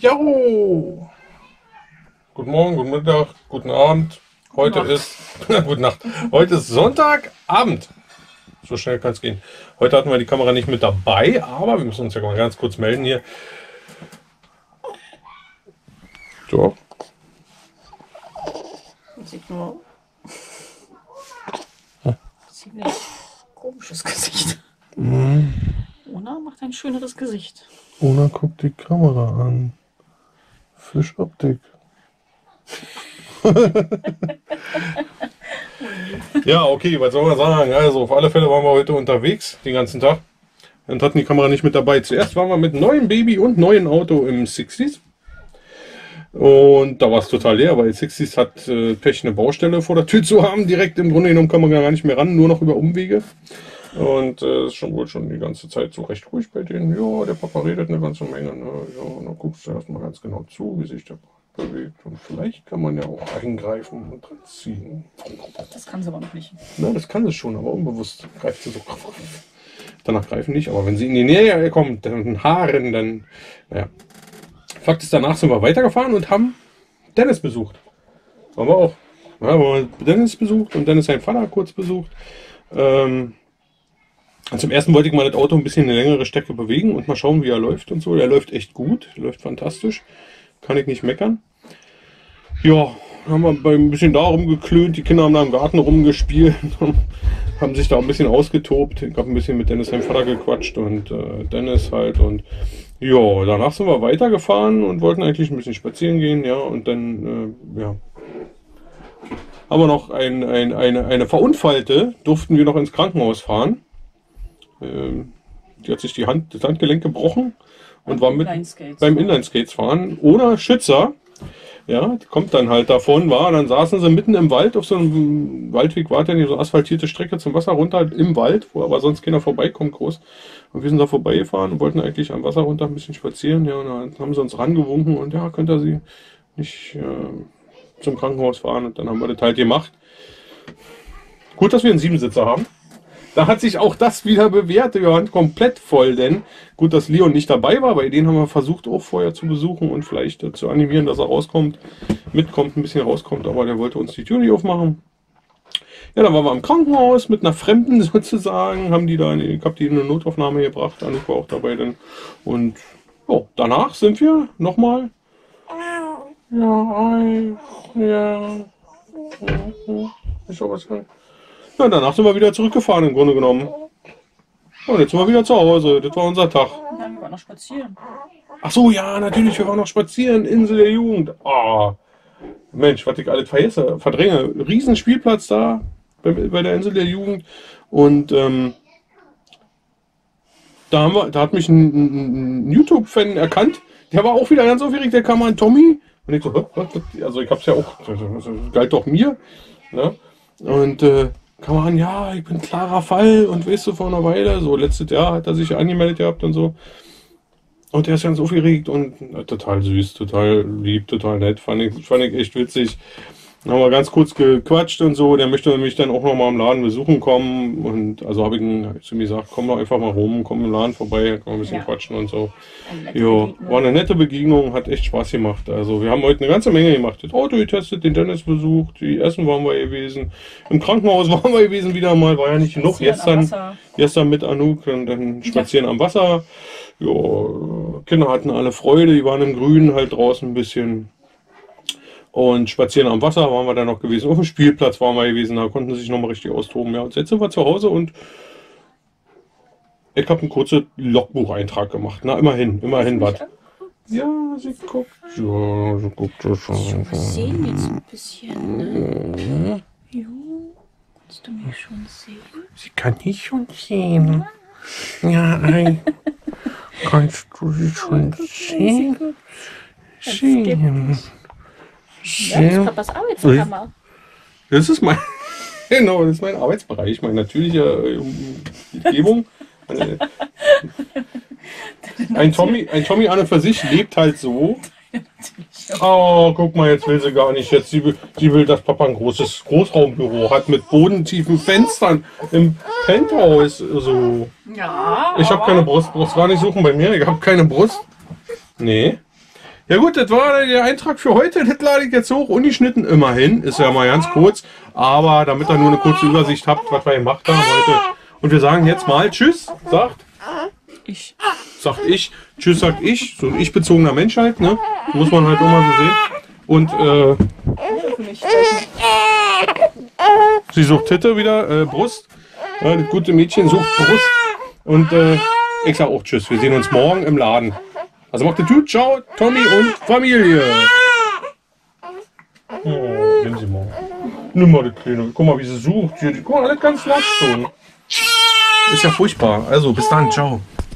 Jo! Guten Morgen, guten Mittag, guten Abend. Heute ist gute Nacht. Heute ist Sonntagabend. So schnell kann es gehen. Heute hatten wir die Kamera nicht mit dabei, aber wir müssen uns ja mal ganz kurz melden hier. So. Sieht nur ziemlich komisches Gesicht. Ona macht ein schöneres Gesicht. Ona guckt die Kamera an. Fischoptik. Ja, okay, was soll man sagen? Also auf alle Fälle waren wir heute unterwegs, den ganzen Tag. Und hatten die Kamera nicht mit dabei. Zuerst waren wir mit neuem Baby und neuem Auto im 60s. Und da war es total leer, weil 60s hat Pech, eine Baustelle vor der Tür zu haben. Direkt im Grunde genommen kann man gar nicht mehr ran, nur noch über Umwege. Und ist schon wohl schon die ganze Zeit so recht ruhig bei denen. Ja, der Papa redet eine ganze Menge. Ne? Ja, und dann guckst du erstmal ganz genau zu, wie sich der Papa bewegt. Und vielleicht kann man ja auch eingreifen und dran ziehen. Das kann sie aber noch nicht. Na, das kann sie schon, aber unbewusst greift sie so. Danach greifen nicht, aber wenn sie in die Nähe kommt, dann Haaren, dann, naja. Fakt ist, danach sind wir weitergefahren und haben Dennis besucht. Waren wir auch. Ja, haben wir Dennis besucht und Dennis seinen Vater kurz besucht. Zum ersten wollte ich mal das Auto ein bisschen eine längere Strecke bewegen und mal schauen, wie er läuft und so. Er läuft echt gut, läuft fantastisch. Kann ich nicht meckern. Ja, haben wir ein bisschen da rumgeklönt. Die Kinder haben da im Garten rumgespielt. Haben sich da ein bisschen ausgetobt. Ich habe ein bisschen mit Dennis, seinem Vater, gequatscht und Dennis halt. Und ja, danach sind wir weitergefahren und wollten eigentlich ein bisschen spazieren gehen. Ja, und dann, ja. Haben wir noch eine Verunfallte, durften wir noch ins Krankenhaus fahren. Die hat sich das Handgelenk gebrochen und war mit beim Inlineskates fahren ohne Schützer. Ja, die kommt dann halt davon, dann saßen sie mitten im Wald auf so einem Waldweg, war dann so asphaltierte Strecke zum Wasser runter im Wald, wo aber sonst keiner vorbeikommt groß. Und wir sind da vorbeigefahren und wollten eigentlich am Wasser runter ein bisschen spazieren. Ja, und dann haben sie uns rangewunken und ja, könnt ihr sie nicht zum Krankenhaus fahren, und dann haben wir das halt gemacht. Gut, dass wir einen Siebensitzer haben. Da hat sich auch das wieder bewährt, die Hand komplett voll, denn gut, dass Leon nicht dabei war, bei denen haben wir versucht auch vorher zu besuchen und vielleicht zu animieren, dass er rauskommt, mitkommt, ein bisschen rauskommt, aber der wollte uns die Tür nicht aufmachen. Ja, dann waren wir im Krankenhaus mit einer Fremden sozusagen, ich habe die in eine Notaufnahme gebracht, Anouk war auch dabei dann und oh, danach sind wir nochmal. Ich soll was sagen. Ja, danach sind wir wieder zurückgefahren im Grunde genommen. Und jetzt sind wir wieder zu Hause. Das war unser Tag. Nein, wir waren noch spazieren. Ach so, ja, natürlich, wir waren noch spazieren. Insel der Jugend. Oh, Mensch, was ich alles verdränge. Riesen Spielplatz da bei der Insel der Jugend. Und da hat mich ein YouTube-Fan erkannt. Der war auch wieder ganz aufgeregt. Der kam an Tommy. Und ich so, also ich hab's ja auch, das galt doch mir. Ne? Und kam an, ja, ich bin klarer Fall und weißt du, vor einer Weile, so letztes Jahr hat er sich angemeldet gehabt und so. Und der ist ganz aufgeregt und total süß, total lieb, total nett, fand ich echt witzig. Dann haben wir ganz kurz gequatscht und so, der möchte mich dann auch nochmal im Laden besuchen kommen und also habe ich zu mir gesagt, komm doch einfach mal rum, komm im Laden vorbei, kann man ein bisschen quatschen und so. Jo, war eine nette Begegnung, hat echt Spaß gemacht. Also wir haben heute eine ganze Menge gemacht. Das Auto getestet, den Dennis besucht, die Essen waren wir gewesen, im Krankenhaus waren wir gewesen wieder mal, war ja nicht genug. Gestern mit Anouk und dann spazieren am Wasser. Jo, Kinder hatten alle Freude, die waren im Grünen halt draußen ein bisschen. Und spazieren am Wasser waren wir dann noch gewesen. Auf dem Spielplatz waren wir gewesen, da konnten sie sich nochmal richtig austoben. Ja, und jetzt sind wir zu Hause und ich habe einen kurzen Logbucheintrag gemacht. Na, immerhin was. Ja, sie guckt. Ja, sie guckt das schon. Wir sehen jetzt ein bisschen, ne? Jo, kannst du mich schon sehen? Sie kann dich schon sehen. Ja, kannst du sie schon sehen? Sehen. Ja, das ist Papas Arbeitskammer. Das ist mein, genau, das ist mein Arbeitsbereich, meine natürliche Umgebung. Ein Tommy an und für sich lebt halt so. Oh, guck mal, jetzt will sie gar nicht. Jetzt sie will, dass Papa ein großes Großraumbüro hat mit bodentiefen Fenstern im Penthouse. So. Ja. Ich habe keine Brust. Brust gar nicht suchen bei mir. Ich habe keine Brust. Nee. Ja gut, das war der Eintrag für heute. Das lade ich jetzt hoch, ungeschnitten immerhin. Ist ja mal ganz kurz. Aber damit ihr nur eine kurze Übersicht habt, was wir gemacht haben heute. Und wir sagen jetzt mal Tschüss, sagt Ich. Sagt ich. Tschüss, sagt ich. So ein ich-bezogener Mensch halt, ne? Muss man halt immer so sehen. Und sie sucht Titte wieder, Brust. Das gute Mädchen sucht Brust. Und ich sag auch Tschüss. Wir sehen uns morgen im Laden. Also macht es gut. Ciao, Tommy und Familie. Oh, nimm sie mal. Nimm mal die Kleine. Guck mal, wie sie sucht. Guck mal, alles ganz lasch schon. Ist ja furchtbar. Also, bis dann. Ciao.